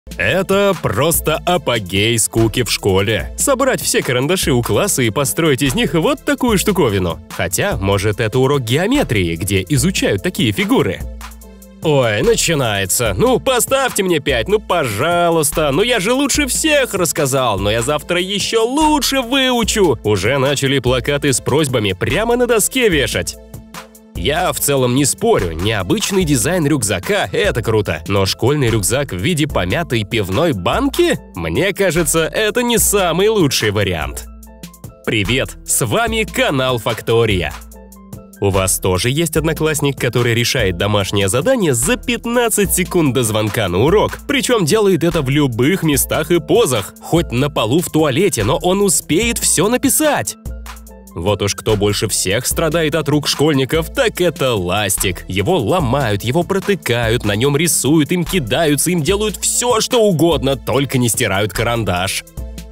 Это просто апогей скуки в школе. Собрать все карандаши у класса и построить из них вот такую штуковину. Хотя, может, это урок геометрии, где изучают такие фигуры. Ой, начинается. Ну, поставьте мне 5, ну, пожалуйста. Ну, я же лучше всех рассказал, но я завтра еще лучше выучу. Уже начали плакаты с просьбами прямо на доске вешать. Я в целом не спорю, необычный дизайн рюкзака – это круто, но школьный рюкзак в виде помятой пивной банки? Мне кажется, это не самый лучший вариант. Привет, с вами канал Фактория. У вас тоже есть одноклассник, который решает домашнее задание за 15 секунд до звонка на урок, причем делает это в любых местах и позах, хоть на полу в туалете, но он успеет все написать. Вот уж кто больше всех страдает от рук школьников, так это ластик. Его ломают, его протыкают, на нем рисуют, им кидаются, им делают все, что угодно, только не стирают карандаш.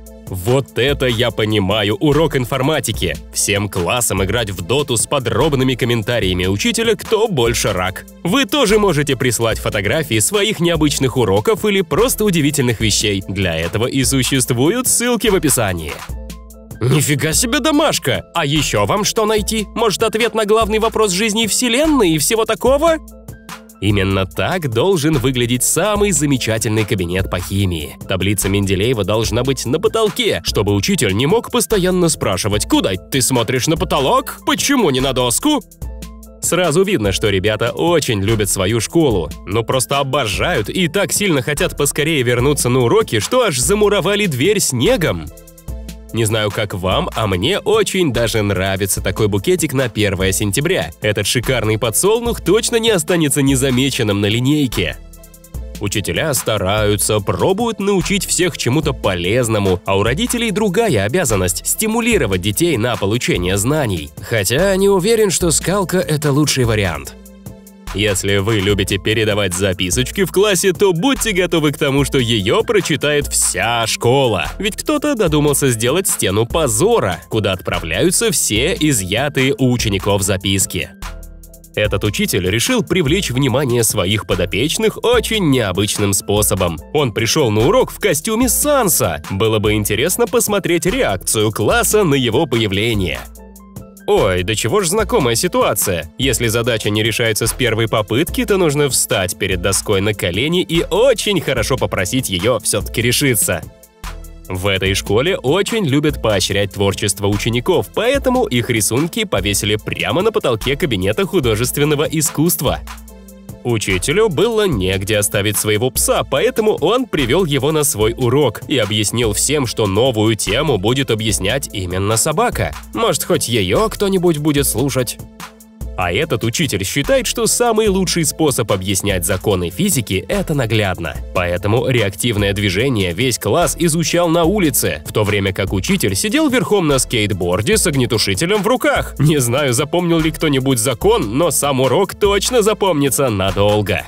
Вот это я понимаю урок информатики. Всем классам играть в доту с подробными комментариями учителя, кто больше рак. Вы тоже можете прислать фотографии своих необычных уроков или просто удивительных вещей. Для этого и существуют ссылки в описании. Нифига себе домашка! А еще вам что найти? Может, ответ на главный вопрос жизни Вселенной и всего такого? Именно так должен выглядеть самый замечательный кабинет по химии. Таблица Менделеева должна быть на потолке, чтобы учитель не мог постоянно спрашивать: «Куда ты смотришь, на потолок? Почему не на доску?» Сразу видно, что ребята очень любят свою школу, но просто обожают и так сильно хотят поскорее вернуться на уроки, что аж замуровали дверь снегом. Не знаю, как вам, а мне очень даже нравится такой букетик на 1 сентября. Этот шикарный подсолнух точно не останется незамеченным на линейке. Учителя стараются, пробуют научить всех чему-то полезному, а у родителей другая обязанность – стимулировать детей на получение знаний. Хотя не уверен, что скалка – это лучший вариант. Если вы любите передавать записочки в классе, то будьте готовы к тому, что ее прочитает вся школа. Ведь кто-то додумался сделать стену позора, куда отправляются все изъятые у учеников записки. Этот учитель решил привлечь внимание своих подопечных очень необычным способом. Он пришел на урок в костюме Санса. Было бы интересно посмотреть реакцию класса на его появление. Ой, да чего ж знакомая ситуация. Если задача не решается с первой попытки, то нужно встать перед доской на колени и очень хорошо попросить ее все-таки решиться. В этой школе очень любят поощрять творчество учеников, поэтому их рисунки повесили прямо на потолке кабинета художественного искусства. Учителю было негде оставить своего пса, поэтому он привел его на свой урок и объяснил всем, что новую тему будет объяснять именно собака. Может, хоть ее кто-нибудь будет слушать? А этот учитель считает, что самый лучший способ объяснять законы физики – это наглядно. Поэтому реактивное движение весь класс изучал на улице, в то время как учитель сидел верхом на скейтборде с огнетушителем в руках. Не знаю, запомнил ли кто-нибудь закон, но сам урок точно запомнится надолго.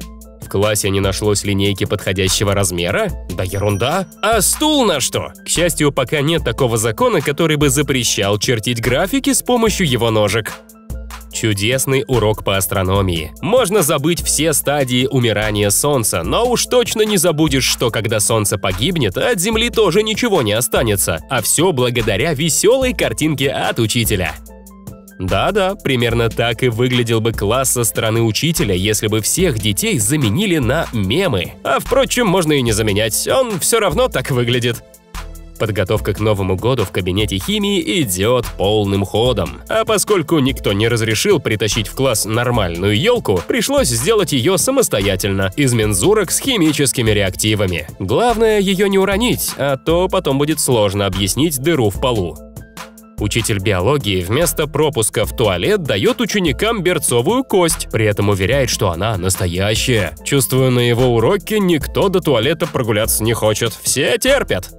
В классе не нашлось линейки подходящего размера? Да ерунда! А стул на что? К счастью, пока нет такого закона, который бы запрещал чертить графики с помощью его ножек. Чудесный урок по астрономии. Можно забыть все стадии умирания Солнца, но уж точно не забудешь, что когда Солнце погибнет, от Земли тоже ничего не останется, а все благодаря веселой картинке от учителя. Да-да, примерно так и выглядел бы класс со стороны учителя, если бы всех детей заменили на мемы. А впрочем, можно и не заменять, он все равно так выглядит. Подготовка к Новому году в кабинете химии идет полным ходом. А поскольку никто не разрешил притащить в класс нормальную елку, пришлось сделать ее самостоятельно, из мензурок с химическими реактивами. Главное ее не уронить, а то потом будет сложно объяснить дыру в полу. Учитель биологии вместо пропуска в туалет дает ученикам берцовую кость, при этом уверяет, что она настоящая. Чувствую, на его уроке никто до туалета прогуляться не хочет, все терпят.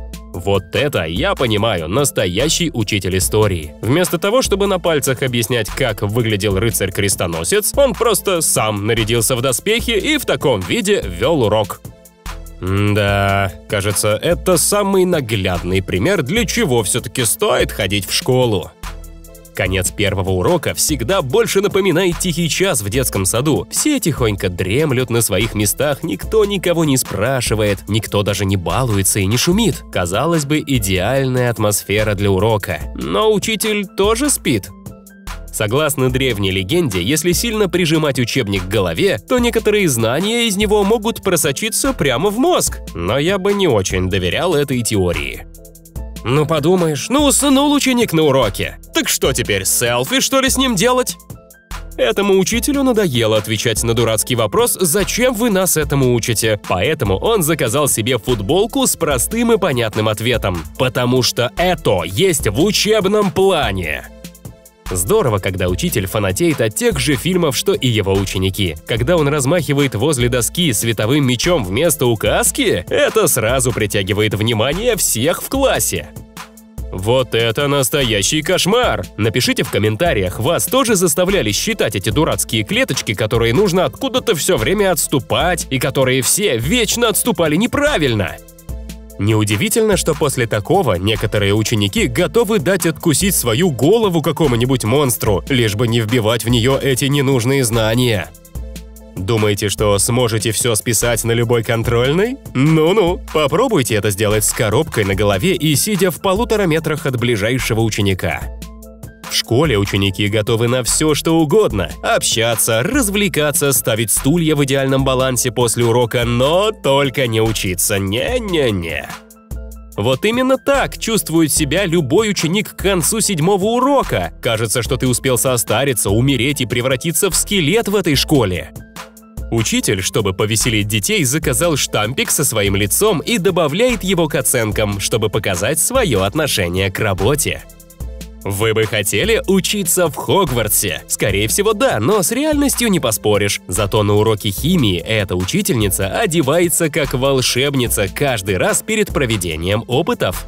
Вот это, я понимаю, настоящий учитель истории. Вместо того, чтобы на пальцах объяснять, как выглядел рыцарь-крестоносец, он просто сам нарядился в доспехи и в таком виде вел урок. Да, кажется, это самый наглядный пример, для чего все-таки стоит ходить в школу. Конец первого урока всегда больше напоминает тихий час в детском саду. Все тихонько дремлют на своих местах, никто никого не спрашивает, никто даже не балуется и не шумит. Казалось бы, идеальная атмосфера для урока. Но учитель тоже спит. Согласно древней легенде, если сильно прижимать учебник к голове, то некоторые знания из него могут просочиться прямо в мозг. Но я бы не очень доверял этой теории. Ну подумаешь, уснул ученик на уроке. Так что теперь, селфи что ли с ним делать? Этому учителю надоело отвечать на дурацкий вопрос «Зачем вы нас этому учите?». Поэтому он заказал себе футболку с простым и понятным ответом. Потому что это есть в учебном плане. Здорово, когда учитель фанатеет от тех же фильмов, что и его ученики. Когда он размахивает возле доски световым мечом вместо указки, это сразу притягивает внимание всех в классе. Вот это настоящий кошмар! Напишите в комментариях, вас тоже заставляли считать эти дурацкие клеточки, которые нужно откуда-то все время отступать, и которые все вечно отступали неправильно. Неудивительно, что после такого некоторые ученики готовы дать откусить свою голову какому-нибудь монстру, лишь бы не вбивать в нее эти ненужные знания. Думаете, что сможете все списать на любой контрольной? Ну-ну, попробуйте это сделать с коробкой на голове и сидя в 1,5 метрах от ближайшего ученика. В школе ученики готовы на все, что угодно – общаться, развлекаться, ставить стулья в идеальном балансе после урока, но только не учиться, не-не-не. Вот именно так чувствует себя любой ученик к концу 7-го урока. Кажется, что ты успел состариться, умереть и превратиться в скелет в этой школе. Учитель, чтобы повеселить детей, заказал штампик со своим лицом и добавляет его к оценкам, чтобы показать свое отношение к работе. Вы бы хотели учиться в Хогвартсе? Скорее всего, да, но с реальностью не поспоришь. Зато на уроке химии эта учительница одевается как волшебница каждый раз перед проведением опытов.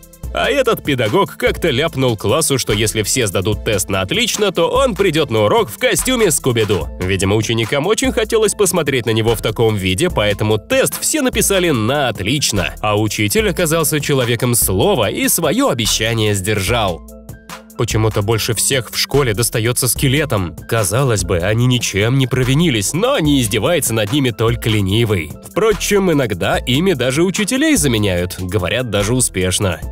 А этот педагог как-то ляпнул классу, что если все сдадут тест на отлично, то он придет на урок в костюме Скуби-Ду. Видимо, ученикам очень хотелось посмотреть на него в таком виде, поэтому тест все написали на отлично. А учитель оказался человеком слова и свое обещание сдержал. Почему-то больше всех в школе достается скелетам. Казалось бы, они ничем не провинились, но не издевается над ними только ленивый. Впрочем, иногда ими даже учителей заменяют, говорят, даже успешно.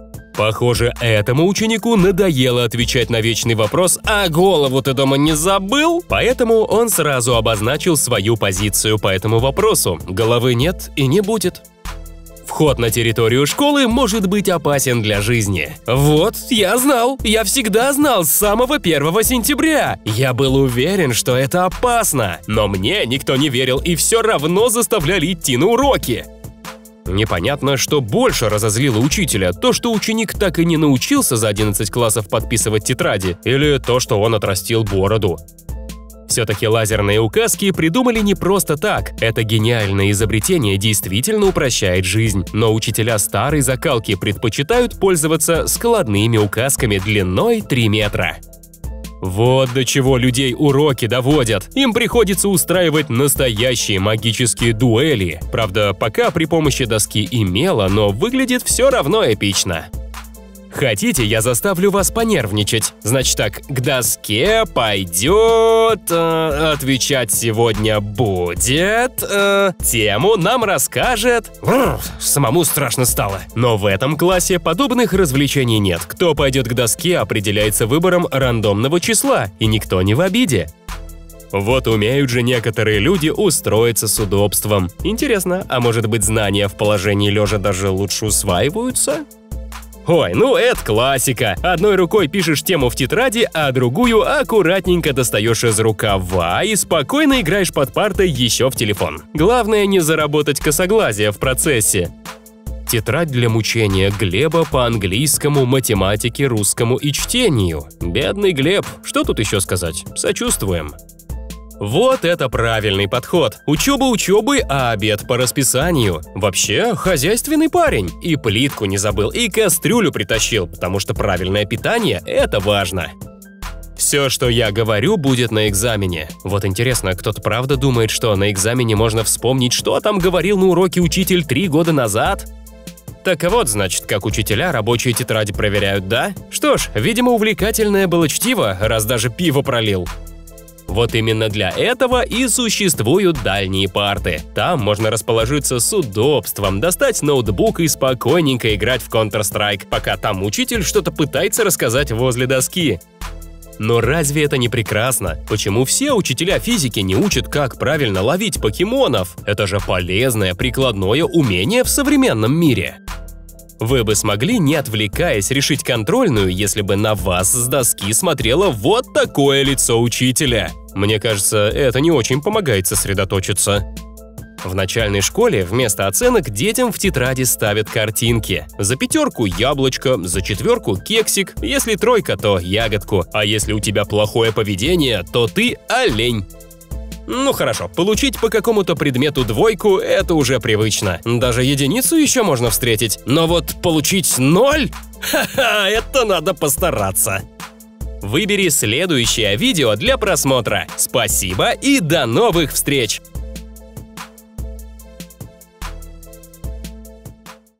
Похоже, этому ученику надоело отвечать на вечный вопрос «А голову ты дома не забыл?», поэтому он сразу обозначил свою позицию по этому вопросу «Головы нет и не будет». Вход на территорию школы может быть опасен для жизни. Вот, я знал, я всегда знал с самого 1 сентября. Я был уверен, что это опасно, но мне никто не верил и все равно заставляли идти на уроки. Непонятно, что больше разозлило учителя, то, что ученик так и не научился за 11 классов подписывать тетради, или то, что он отрастил бороду. Все-таки лазерные указки придумали не просто так. Это гениальное изобретение действительно упрощает жизнь, но учителя старой закалки предпочитают пользоваться складными указками длиной 3 метра. Вот до чего людей уроки доводят. Им приходится устраивать настоящие магические дуэли. Правда, пока при помощи доски и мела, но выглядит все равно эпично. Хотите, я заставлю вас понервничать? Значит так, к доске пойдет, отвечать сегодня будет, тему нам расскажет. Самому страшно стало. Но в этом классе подобных развлечений нет. Кто пойдет к доске, определяется выбором рандомного числа, и никто не в обиде. Вот умеют же некоторые люди устроиться с удобством. Интересно, а может быть знания в положении лежа даже лучше усваиваются? Ой, ну это классика. Одной рукой пишешь тему в тетради, а другую аккуратненько достаешь из рукава и спокойно играешь под партой еще в телефон. Главное не заработать косоглазие в процессе. Тетрадь для мучения Глеба по английскому, математике, русскому и чтению. Бедный Глеб, что тут еще сказать? Сочувствуем. Вот это правильный подход. Учеба учебой, а обед по расписанию. Вообще, хозяйственный парень. И плитку не забыл, и кастрюлю притащил, потому что правильное питание – это важно. Все, что я говорю, будет на экзамене. Вот интересно, кто-то правда думает, что на экзамене можно вспомнить, что там говорил на уроке учитель 3 года назад? Так вот, значит, как учителя рабочие тетради проверяют, да? Что ж, видимо, увлекательное было чтиво, раз даже пиво пролил. Вот именно для этого и существуют дальние парты. Там можно расположиться с удобством, достать ноутбук и спокойненько играть в Counter-Strike, пока там учитель что-то пытается рассказать возле доски. Но разве это не прекрасно? Почему все учителя физики не учат, как правильно ловить покемонов? Это же полезное прикладное умение в современном мире. Вы бы смогли, не отвлекаясь, решить контрольную, если бы на вас с доски смотрело вот такое лицо учителя. Мне кажется, это не очень помогает сосредоточиться. В начальной школе вместо оценок детям в тетради ставят картинки. За 5 – яблочко, за 4 – кексик, если 3, то ягодку, а если у тебя плохое поведение, то ты олень. Ну хорошо, получить по какому-то предмету 2 – это уже привычно. Даже единицу еще можно встретить. Но вот получить 0? Ха-ха, это надо постараться. Выбери следующее видео для просмотра. Спасибо и до новых встреч!